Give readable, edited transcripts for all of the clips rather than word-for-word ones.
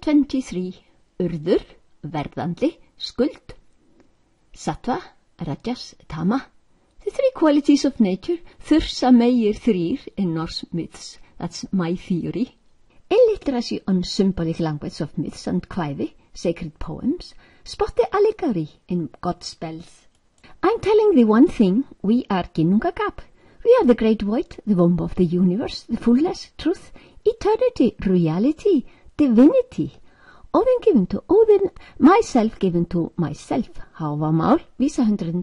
23. Urður, verðandi, skuld. Sattva, rajas, tama. The three qualities of nature, Thursa meir thrir in Norse myths. That's my theory. Illiteracy on symbolic language of myths and kvæði, sacred poems, spot the allegory in God's spells. I'm telling thee one thing, we are Ginnungagap. We are the great void, the womb of the universe, the fullness, truth, eternity, reality, divinity. Odin given to Odin, myself given to myself. Hávamál, vísa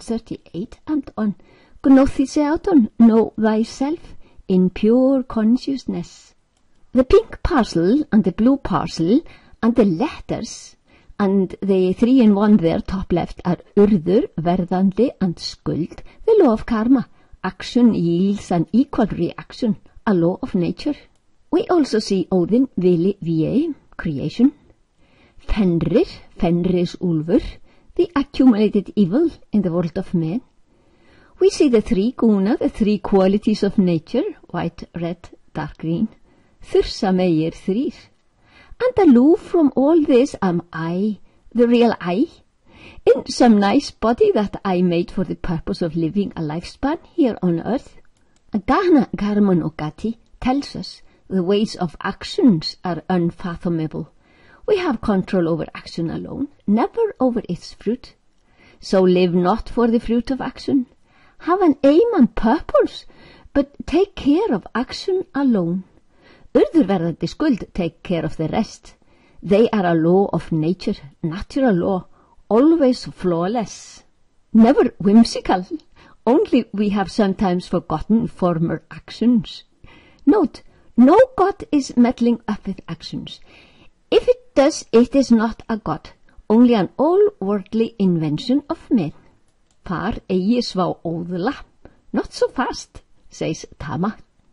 138 and on. Gnothi se áton, know thyself in pure consciousness. The pink parcel and the blue parcel and the letters and the 3 in 1 there, top left, are urður, verðandi and skuld, the law of karma. Action yields an equal reaction, a law of nature. We also see Odin, vili, vie, creation. Fenrir, Fenris úlfur, the accumulated evil in the world of men. We see the 3 guna, the 3 qualities of nature, white, red, dark green. Thursa meir thrir. And aloof from all this am I, the real I, in some nice body that I made for the purpose of living a lifespan here on earth. Dana Garman Ogati tells us the ways of actions are unfathomable. We have control over action alone, never over its fruit. So live not for the fruit of action. Have an aim and purpose, but take care of action alone. Urðurverðandi skuld take care of the rest. They are a law of nature, natural law, always flawless, never whimsical. Only we have sometimes forgotten former actions. Note, no God is meddling up with actions. If it does, it is not a God, only an all-worldly invention of men. Far eigi svá óðla, not so fast, says Tama.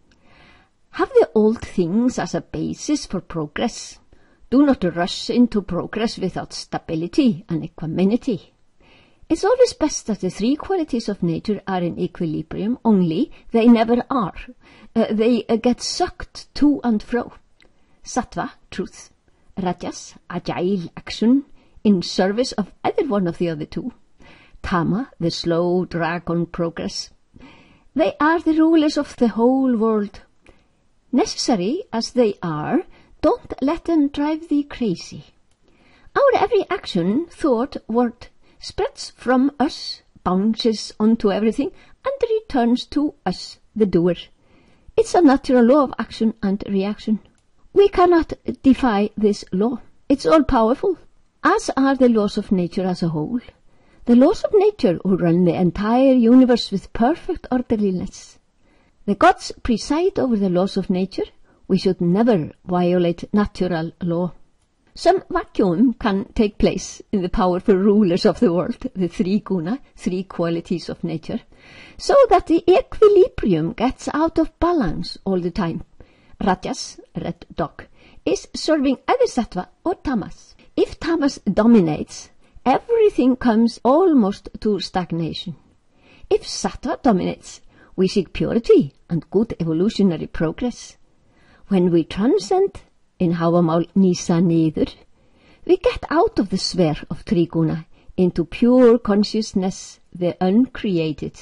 Have the old things as a basis for progress. Do not rush into progress without stability and equanimity. It's always best that the 3 qualities of nature are in equilibrium, only they never are. They get sucked to and fro. Sattva, truth. Rajas, agile action, in service of either one of the other 2. Tama, the slow drag on progress. They are the rulers of the whole world. Necessary as they are, don't let them drive thee crazy. Our every action, thought, word, spreads from us, bounces onto everything, and returns to us, the doer. It's a natural law of action and reaction. We cannot defy this law. It's all-powerful, as are the laws of nature as a whole. The laws of nature who run the entire universe with perfect orderliness. The gods preside over the laws of nature. We should never violate natural law. Some vacuum can take place in the powerful rulers of the world, the 3 guna, 3 qualities of nature, so that the equilibrium gets out of balance all the time. Rajas, red dog, is serving either sattva or tamas. If tamas dominates, everything comes almost to stagnation. If sattva dominates, we seek purity and good evolutionary progress. When we transcend, in Hávamál nýsa niður, we get out of the sphere of 3 guna into pure consciousness, the uncreated.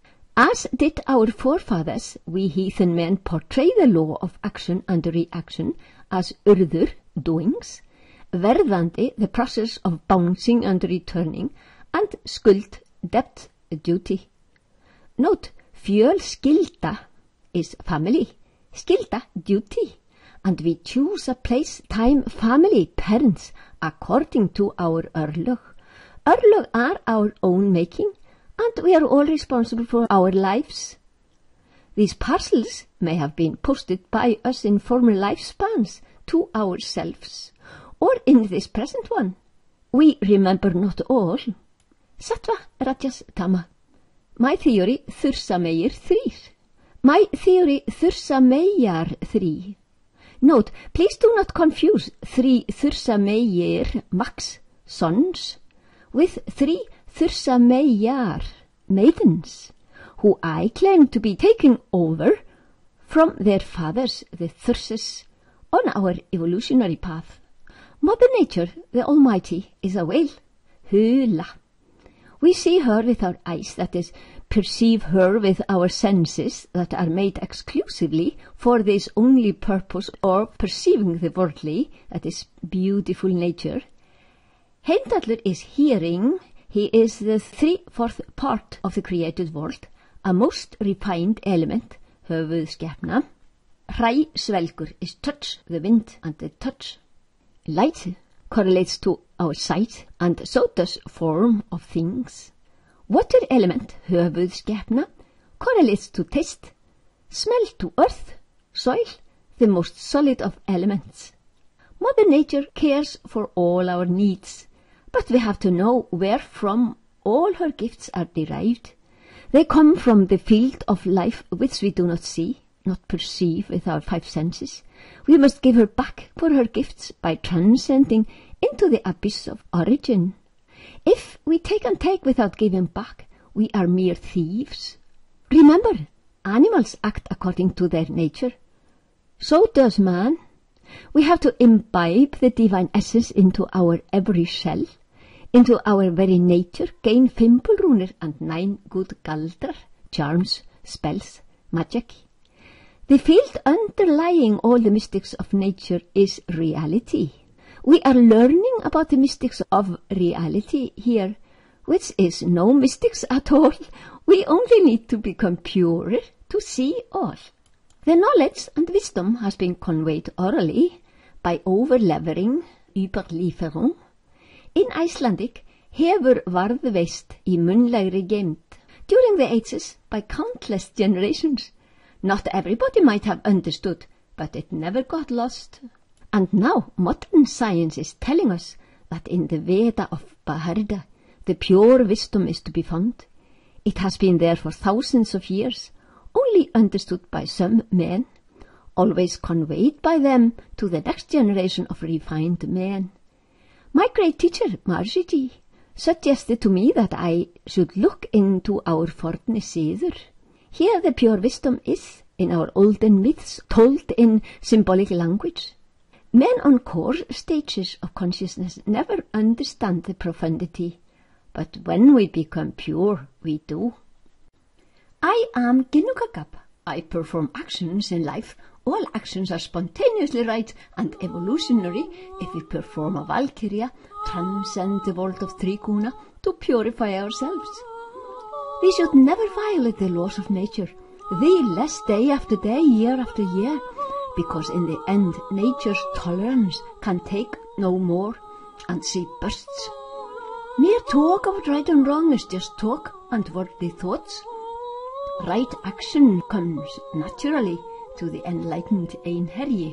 As did our forefathers, we heathen men portray the law of action and reaction as urður, doings, verðandi, the process of bouncing and returning, and skuld, debt, duty. Note, fjölskylda is family, skylda, duty, and we choose a place, time, family, parents, according to our örlög. Örlög are our own making, and we are all responsible for our lives. These parcels may have been posted by us in former lifespans to ourselves, or in this present one. We remember not all. Sattva, rajas, tama. My theory, Thursa meir thrir. My theory, Thursa meyjar 3. Note, please do not confuse 3 Thursa meir, max, sons, with 3 Thursa meyjar, maidens, who I claim to be taken over from their fathers, the Thurses, on our evolutionary path. Mother Nature, the Almighty, is a whale. Hula. We see her with our eyes, that is, perceive her with our senses that are made exclusively for this only purpose, or perceiving the worldly, that is, beautiful nature. Heimdallur is hearing. He is the 3/4 part of the created world, a most refined element, höfuðskepna. Hræsvelgur is touch, the wind and the touch. Light correlates to our sight, and so does form of things. Water element, höfuðskepna, correlates to taste. Smell to earth, soil, the most solid of elements. Mother Nature cares for all our needs, but we have to know where from all her gifts are derived. They come from the field of life which we do not see, not perceive with our 5 senses. We must give her back for her gifts by transcending into the abyss of origin. If we take and take without giving back, we are mere thieves. Remember, animals act according to their nature. So does man. We have to imbibe the divine essence into our every cell, into our very nature, gain fimbulrúnir and 9 good galdrar, charms, spells, magic. The field underlying all the mystics of nature is reality. We are learning about the mystics of reality here, which is no mystics at all. We only need to become purer to see all. The knowledge and wisdom has been conveyed orally by overlevering, überlieferung. In Icelandic hefur varðveist í munnlegri geymd during the ages by countless generations. Not everybody might have understood, but it never got lost. And now modern science is telling us that in the Veda of Baharda, the pure wisdom is to be found. It has been there for thousands of years, only understood by some men, always conveyed by them to the next generation of refined men. My great teacher, Margiji, suggested to me that I should look into our forni siður. Here the pure wisdom is, in our olden myths, told in symbolic language. Men on core stages of consciousness never understand the profundity, but when we become pure, we do. I am Ginnungagap. I perform actions in life. All actions are spontaneously right and evolutionary if we perform a Valkyria, transcend the world of Triguna to purify ourselves. We should never violate the laws of nature, the less day after day, year after year, because in the end nature's tolerance can take no more, and she bursts. Mere talk of right and wrong is just talk and worldly thoughts. Right action comes naturally to the enlightened Einherji.